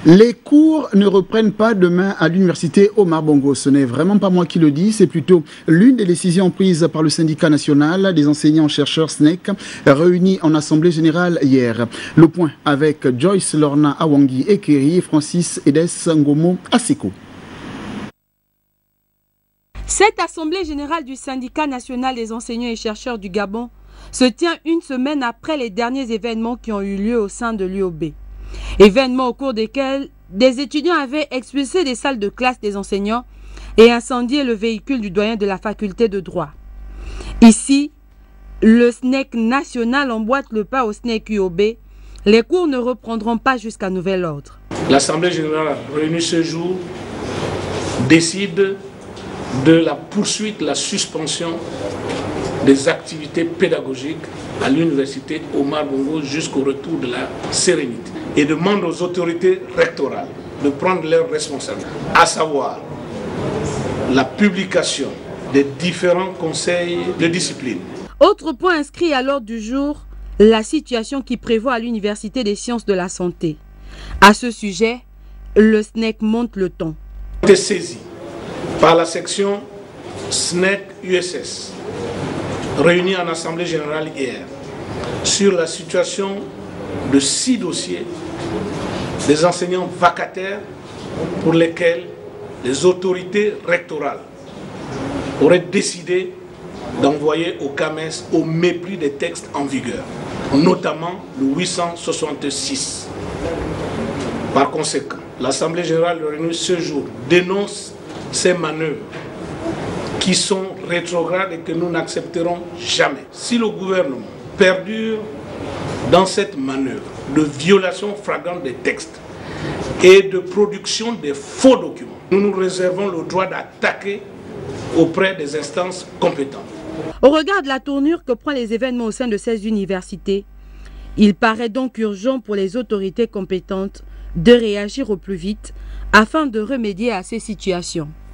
Les cours ne reprennent pas demain à l'université Omar Bongo. Ce n'est vraiment pas moi qui le dis, c'est plutôt l'une des décisions prises par le syndicat national des enseignants-chercheurs SNEC, réunis en assemblée générale hier. Le point avec Joyce Lorna Awangi Ekeri et Francis Edes Ngomo Aseko. Cette assemblée générale du syndicat national des enseignants et chercheurs du Gabon se tient une semaine après les derniers événements qui ont eu lieu au sein de l'UOB. Événements au cours desquels des étudiants avaient expulsé des salles de classe des enseignants et incendié le véhicule du doyen de la faculté de droit. Ici, le SNEC national emboîte le pas au SNEC UOB. Les cours ne reprendront pas jusqu'à nouvel ordre. L'Assemblée générale réunie ce jour décide de la poursuite, la suspension des activités pédagogiques à l'université Omar Bongo jusqu'au retour de la sérénité et demande aux autorités rectorales de prendre leurs responsabilités, à savoir la publication des différents conseils de discipline. Autre point inscrit à l'ordre du jour, la situation qui prévaut à l'université des sciences de la santé. À ce sujet, le SNEC monte le ton. A été saisi par la section SNEC USS, réunie en assemblée générale hier, sur la situation de 6 dossiers des enseignants vacataires pour lesquels les autorités rectorales auraient décidé d'envoyer au CAMES au mépris des textes en vigueur, notamment le 866. Par conséquent, l'Assemblée générale réunie ce jour dénonce ces manœuvres qui sont rétrogrades et que nous n'accepterons jamais. Si le gouvernement perdure dans cette manœuvre de violation flagrante des textes et de production des faux documents, nous nous réservons le droit d'attaquer auprès des instances compétentes. Au regard de la tournure que prennent les événements au sein de ces universités, il paraît donc urgent pour les autorités compétentes de réagir au plus vite afin de remédier à ces situations.